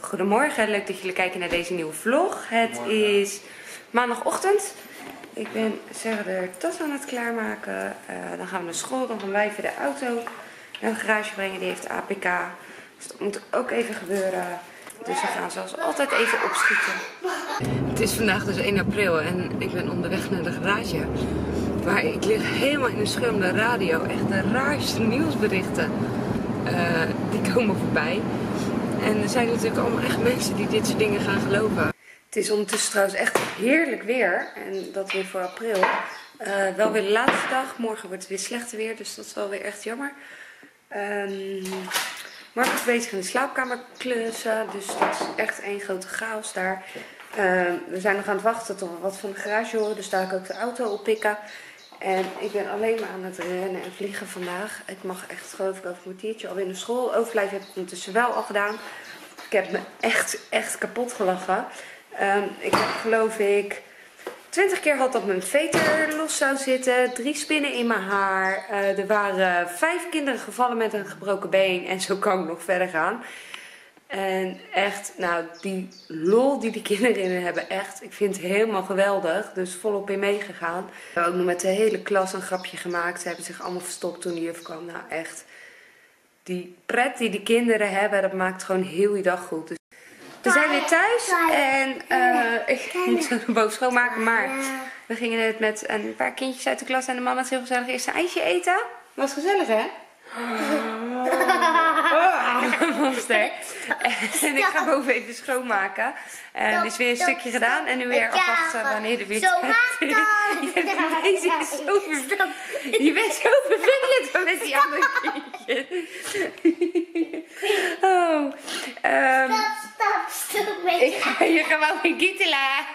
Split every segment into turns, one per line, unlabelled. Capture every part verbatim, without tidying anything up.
Goedemorgen, leuk dat jullie kijken naar deze nieuwe vlog. Het is maandagochtend. Ik ben Sarah de tas aan het klaarmaken. Uh, dan gaan we naar school, dan gaan wij even de auto naar de garage brengen. Die heeft A P K. Dus dat moet ook even gebeuren. Dus we gaan zoals altijd even opschieten. Het is vandaag dus één april en ik ben onderweg naar de garage. Maar ik lig helemaal in de scheur de radio. Echt de raarste nieuwsberichten. Uh, die komen voorbij. En er zijn natuurlijk allemaal echt mensen die dit soort dingen gaan geloven. Het is ondertussen trouwens echt heerlijk weer. En dat weer voor april. Uh, wel weer de laatste dag. Morgen wordt het weer slechter weer. Dus dat is wel weer echt jammer. Um, Mark is bezig in de slaapkamer klussen. Dus dat is echt één grote chaos daar. Uh, we zijn nog aan het wachten tot we wat van de garage horen. Dus daar kan ik ook de auto oppikken. En ik ben alleen maar aan het rennen en vliegen vandaag. Ik mag echt geloof ik over een kwartiertje alweer naar school. Overblijven heb ik ondertussen wel al gedaan. Ik heb me echt, echt kapot gelachen. Um, ik heb geloof ik twintig keer gehad dat mijn veter los zou zitten. Drie spinnen in mijn haar. Uh, er waren vijf kinderen gevallen met een gebroken been. En zo kan ik nog verder gaan. En echt, nou, die lol die die kinderen in hebben, echt, ik vind het helemaal geweldig. Dus volop in meegegaan. We hebben ook nog met de hele klas een grapje gemaakt. Ze hebben zich allemaal verstopt toen die juf kwam. Nou, echt, die pret die die kinderen hebben, dat maakt gewoon heel die dag goed. Dus we zijn weer thuis en uh, ik moet zo de boven schoonmaken. Maar we gingen net met een paar kindjes uit de klas en de mama is heel gezellig eerst een ijsje eten. Was gezellig, hè? Oh, sterk. En ik ga boven even schoonmaken. En er is weer een stukje gedaan. En nu weer afwachten wanneer er weer tijd is. Deze is zo vervelend. Je bent zo vervelend met die andere kindjes. Oh. Um,
Stop, stop, stop.
ik ga je gewoon in kietelen.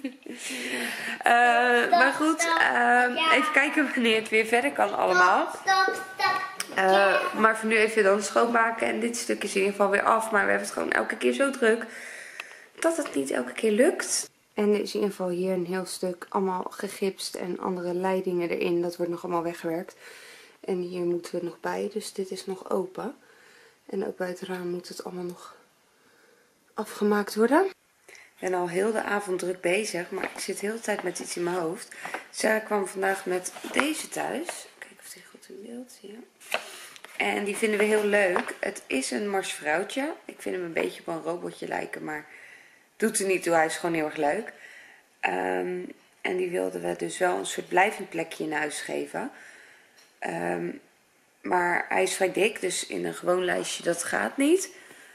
Uh, maar goed, uh, even kijken wanneer het weer verder kan allemaal.
Stop, stop.
Uh, maar voor nu even dan schoonmaken. En dit stuk is in ieder geval weer af. Maar we hebben het gewoon elke keer zo druk dat het niet elke keer lukt. En er is in ieder geval hier een heel stuk allemaal gegipst en andere leidingen erin. Dat wordt nog allemaal weggewerkt. En hier moeten we nog bij. Dus dit is nog open. En ook bij het raam moet het allemaal nog afgemaakt worden. Ik ben al heel de avond druk bezig. Maar ik zit de hele tijd met iets in mijn hoofd. Sarah kwam vandaag met deze thuis. Kijk of die goed in beeld zie je. En die vinden we heel leuk. Het is een marsvrouwtje. Ik vind hem een beetje op een robotje lijken, maar doet er niet toe. Hij is gewoon heel erg leuk. Um, en die wilden we dus wel een soort blijvend plekje in huis geven. Um, maar hij is vrij dik, dus in een gewoon lijstje dat gaat niet.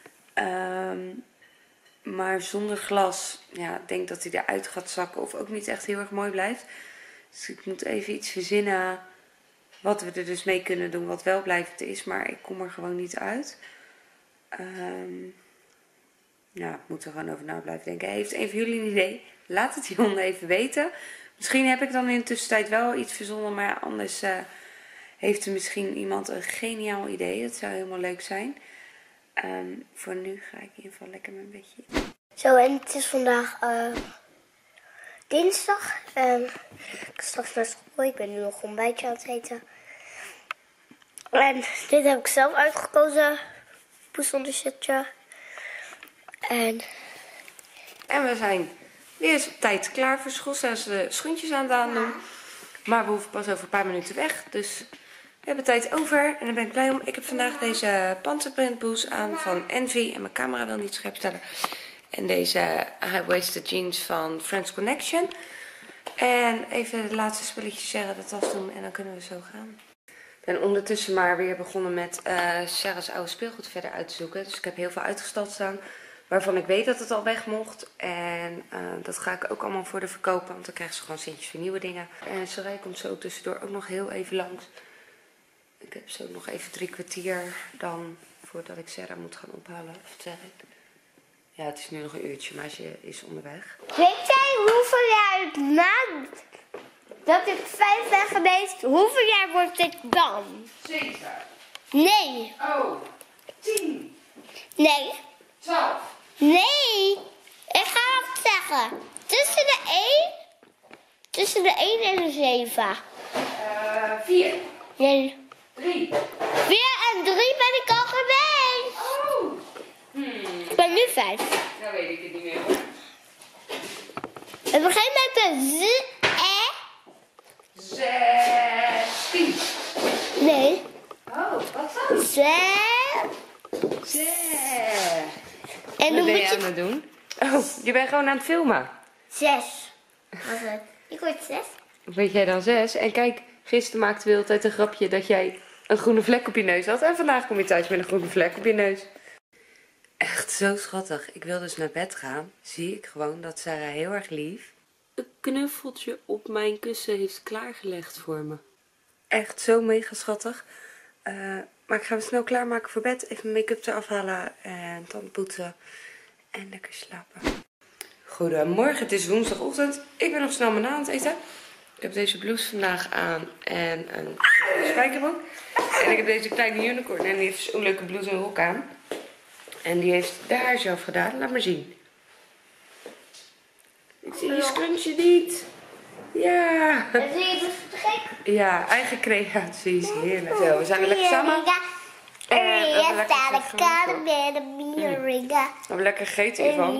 Um, maar zonder glas, ja, ik denk dat hij eruit gaat zakken of ook niet echt heel erg mooi blijft. Dus ik moet even iets verzinnen wat we er dus mee kunnen doen, wat wel blijvend is, maar ik kom er gewoon niet uit. Um, ja, ik moet er gewoon over na blijven denken. Heeft een van jullie een idee? Laat het hieronder even weten. Misschien heb ik dan in de tussentijd wel iets verzonnen, maar ja, anders uh, heeft er misschien iemand een geniaal idee. Dat zou helemaal leuk zijn. Um, voor nu ga ik in ieder geval lekker mijn bedje.
Zo, en het is vandaag uh, dinsdag. Um, ik sta straks naar school. Ik ben nu nog een ontbijtje aan het eten. En dit heb ik zelf uitgekozen. Poesondershirtje. En...
en we zijn weer eens op tijd klaar voor school. Zijn ze de schoentjes aan het aandoen. Maar we hoeven pas over een paar minuten weg. Dus we hebben tijd over. En daar ben ik blij om. Ik heb vandaag deze panzerprintblouse aan van Envy. En mijn camera wil niet scherp stellen. En deze high-waisted jeans van Friends Connection. En even de laatste spulletjes Sarah de tas doen. En dan kunnen we zo gaan. Ik ben ondertussen maar weer begonnen met uh, Sarah's oude speelgoed verder uit te zoeken. Dus ik heb heel veel uitgestald staan. Waarvan ik weet dat het al weg mocht. En uh, dat ga ik ook allemaal voor de verkopen. Want dan krijgen ze gewoon centjes voor nieuwe dingen. En Sarah komt zo tussendoor ook nog heel even langs. Ik heb zo nog even drie kwartier dan voordat ik Sarah moet gaan ophalen. Of zeg ik? Ja, het is nu nog een uurtje, maar ze is onderweg.
Weet jij hoeveel jaar na dat ik vijf ben geweest, hoeveel jaar wordt ik dan?
Zeven.
Nee.
Oh, tien.
Nee.
Twaalf.
Nee. Ik ga het zeggen. Tussen de één, tussen de één en de zeven.
Uh, vier.
Nee.
Drie.
Vier en drie ben ik al geweest.
Oh. Hmm.
Ik ben nu nu vijf.
Nou weet ik het niet meer hoor.
We beginnen met de z, e.
Zestien.
Nee.
Oh, wat dan?
Z.
Zes.
En
Wat
dan
ben
moet
je aan
je...
het doen? Oh, je bent gewoon aan het filmen.
Zes. Was het? Ik word zes.
Weet jij dan zes? En kijk, gisteren maakte we altijd een grapje dat jij een groene vlek op je neus had. En vandaag kom je thuis met een groene vlek op je neus. Echt zo schattig. Ik wil dus naar bed gaan. Zie ik gewoon dat Sarah heel erg lief een knuffeltje op mijn kussen heeft klaargelegd voor me. Echt zo mega schattig. Uh, maar ik ga me snel klaarmaken voor bed. Even mijn make-up eraf halen en tanden poetsen. En lekker slapen. Goedemorgen, het is woensdagochtend. Ik ben nog snel mijn na aan het eten. Ik heb deze blouse vandaag aan en een spijkerbroek. En ik heb deze kleine unicorn en die heeft zo'n leuke blouse en rok aan. En die heeft de haar zelf gedaan. Laat maar zien. Ik zie je scrunchje niet. Ja.
En zie je dus te gek?
Ja, eigen creaties. Heerlijk. Zo, we zijn er lekker samen. En we hebben lekker gegeten. We hebben lekker gegeten hiervan.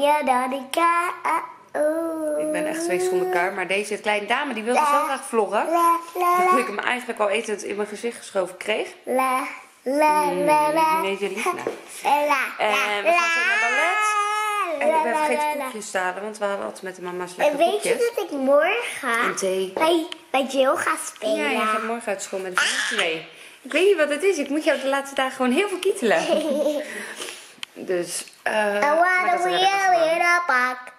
Ik ben echt twee zonder kaar, maar deze kleine dame die wilde zo graag vloggen. Dat ik hem eigenlijk al etend in mijn gezicht geschoven kreeg.
La, la, la, la.
Nee, ze lief nou.
La,
En we gaan zo naar ballet. En ik ben vergeten koekjes te halen, want we hadden altijd met de mama's
En
lekker
weet
koekjes.
je dat ik morgen
En thee.
bij, bij Jill ga spelen?
Ja, je gaat morgen uit school met een vriendje mee. Ik weet niet wat het is. Ik moet jou de laatste dagen gewoon heel veel kietelen. Dus, eh...
I
maar
wanna
dat
be
redden we gewoon.
in a park.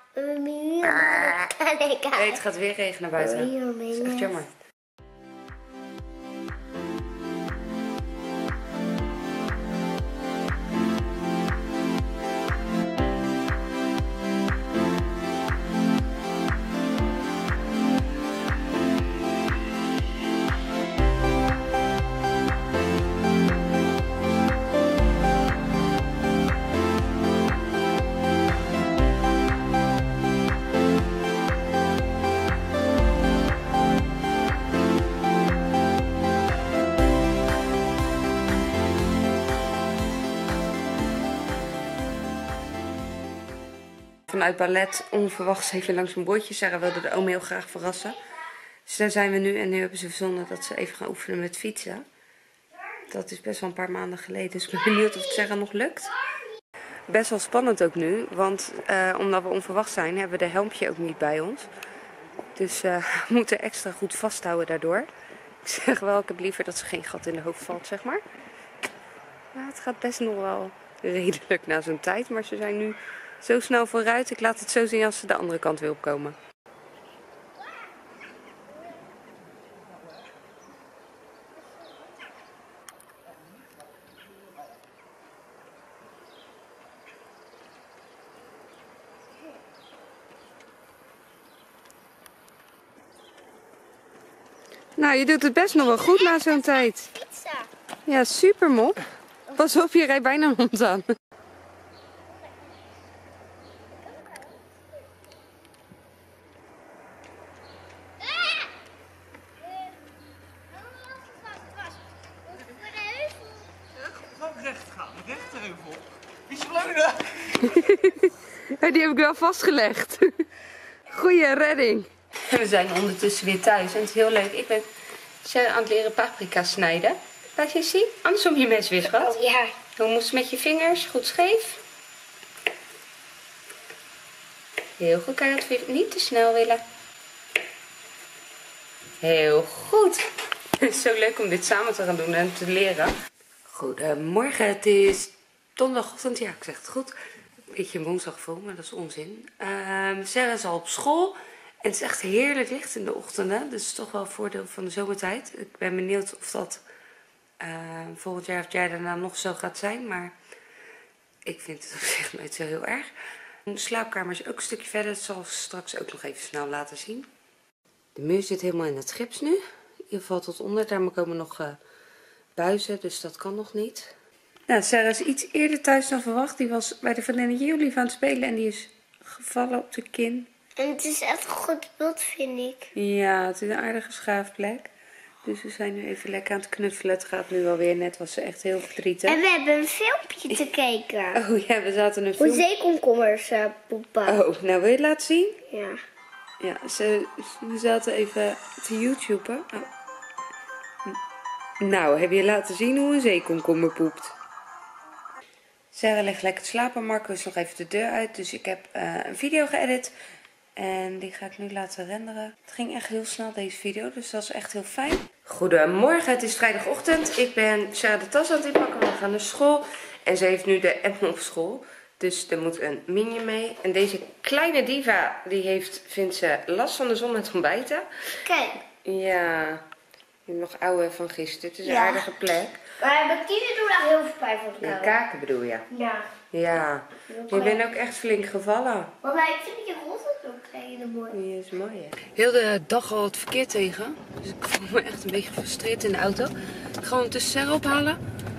Nee, het gaat weer regenen buiten. Dat is echt jammer. Vanuit ballet onverwachts even langs een bordje. Sarah wilde de oom heel graag verrassen. Dus daar zijn we nu en nu hebben ze verzonnen dat ze even gaan oefenen met fietsen. Dat is best wel een paar maanden geleden. Dus ik ben benieuwd of het Sarah nog lukt. Best wel spannend ook nu, want uh, omdat we onverwacht zijn hebben we de helmpje ook niet bij ons. Dus uh, we moeten extra goed vasthouden daardoor. Ik zeg wel, ik heb liever dat ze geen gat in de hoofd valt, zeg maar. Maar het gaat best nog wel redelijk na zo'n tijd, maar ze zijn nu zo snel vooruit. Ik laat het zo zien als ze de andere kant wil opkomen. Nou, je doet het best nog wel goed na zo'n tijd. Ja, super mop. Pas op, je rijdt bijna een hond aan.
Recht gaan, rechterheuvel. Iets leunen.
Die heb ik wel vastgelegd. Goeie redding. We zijn ondertussen weer thuis en het is heel leuk. Ik ben aan het leren paprika snijden. Laat je eens zien, anders om je mes weer schat.
Oh, ja.
Je moest met je vingers goed scheef. Heel goed, kan je dat niet te snel willen. Heel goed. Het is zo leuk om dit samen te gaan doen en te leren. Goedemorgen, het is donderdagochtend. Ja, ik zeg het goed. Een beetje een woensdaggevoel, maar dat is onzin. Uh, Sarah is al op school. En het is echt heerlijk licht in de ochtenden. Dus het is toch wel een voordeel van de zomertijd. Ik ben benieuwd of dat uh, volgend jaar of het jaar daarna nog zo gaat zijn. Maar ik vind het op zich nooit zo heel erg. De slaapkamer is ook een stukje verder. Dat zal ik straks ook nog even snel laten zien. De muur zit helemaal in het gips nu. In ieder geval tot onder. Daar komen nog uh, buizen, dus dat kan nog niet. Nou, Sarah is iets eerder thuis dan verwacht. Die was bij de vriendinnetje Julie aan het spelen en die is gevallen op de kin.
En het is echt een goed beeld, vind ik.
Ja, het is een aardige schaafplek. Dus we zijn nu even lekker aan het knuffelen. Het gaat nu alweer, net was ze echt heel verdrietig.
En we hebben een filmpje te kijken.
Oh ja, we zaten een
Hoe
film...
zeekomkommers uh, poepen.
Oh, nou wil je het laten zien?
Ja.
Ja, ze, we zaten even te YouTuben. Oh. Nou, heb je laten zien hoe een zeekomkommer poept? Sarah ligt lekker te slapen. Marco is nog even de deur uit. Dus ik heb uh, een video geëdit. En die ga ik nu laten renderen. Het ging echt heel snel deze video. Dus dat is echt heel fijn. Goedemorgen, het is vrijdagochtend. Ik ben Sarah de tas aan het inpakken. We gaan naar school. En ze heeft nu de Emma op school. Dus er moet een minion mee. En deze kleine diva, die heeft, vindt ze last van de zon met ontbijten.
Kijk.
Ja, nog oude van gisteren. Het is een
Ja.
aardige plek.
Maar mijn kiezen doen daar heel veel pijn van de
Ja,
kou.
kaken bedoel je?
Ja.
Ja. Je bent ook echt flink gevallen.
Mama, ik vind je roze zo klein en mooi.
Die is mooi, hè? Heel de dag al het verkeer tegen. Dus ik voel me echt een beetje gefrustreerd in de auto. Ik ga ondertussen Sarah ophalen.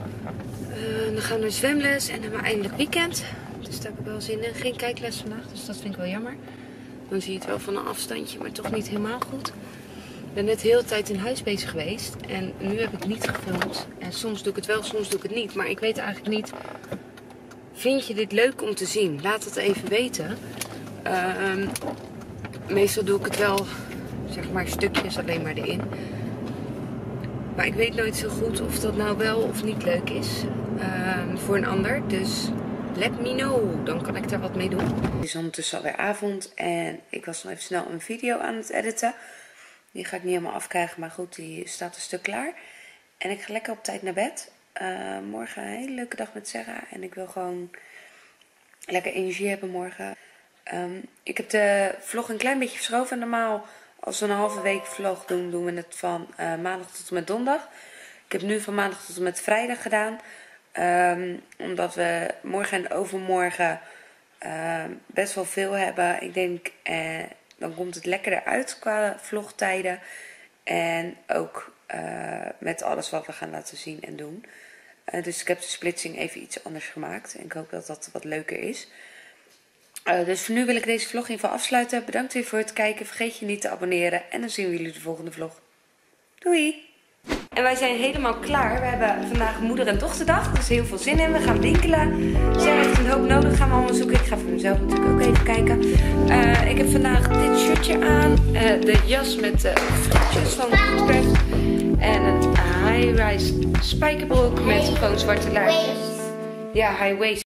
Uh, dan gaan we naar zwemles en dan hebben we eindelijk weekend. Dus daar heb ik wel zin in. Geen kijkles vandaag, dus dat vind ik wel jammer. Dan zie je het wel van een afstandje, maar toch niet helemaal goed. Ik ben net de hele tijd in huis bezig geweest. En nu heb ik niet gefilmd. En soms doe ik het wel, soms doe ik het niet. Maar ik weet eigenlijk niet... Vind je dit leuk om te zien? Laat het even weten. Uh, meestal doe ik het wel, zeg maar, stukjes alleen maar erin. Maar ik weet nooit zo goed of dat nou wel of niet leuk is uh, voor een ander. Dus let me know. Dan kan ik daar wat mee doen. Het is ondertussen alweer avond en ik was nog even snel een video aan het editen. Die ga ik niet helemaal afkrijgen, maar goed, die staat een stuk klaar. En ik ga lekker op tijd naar bed. Uh, morgen een hele leuke dag met Sarah. En ik wil gewoon lekker energie hebben morgen. Um, ik heb de vlog een klein beetje verschoven. Normaal, als we een halve week vlog doen, doen we het van uh, maandag tot en met donderdag. Ik heb nu van maandag tot en met vrijdag gedaan. Um, omdat we morgen en overmorgen uh, best wel veel hebben. Ik denk, uh, dan komt het lekkerder uit qua vlogtijden. En ook uh, met alles wat we gaan laten zien en doen. Uh, dus ik heb de splitsing even iets anders gemaakt. En ik hoop dat dat wat leuker is. Uh, dus voor nu wil ik deze vlog in ieder geval afsluiten. Bedankt weer voor het kijken. Vergeet je niet te abonneren. En dan zien we jullie de volgende vlog. Doei! En wij zijn helemaal klaar. We hebben vandaag moeder- en dochterdag. Dus heel veel zin in. We gaan winkelen. Sarah heeft een hoop nodig. Gaan we allemaal zoeken. Ik ga voor mezelf natuurlijk ook even kijken. Uh, ik heb vandaag dit shirtje aan. Uh, de jas met de fruitjes van Goodcraft. En een high-rise spijkerbroek met gewoon zwarte laarsjes. Ja, high waist.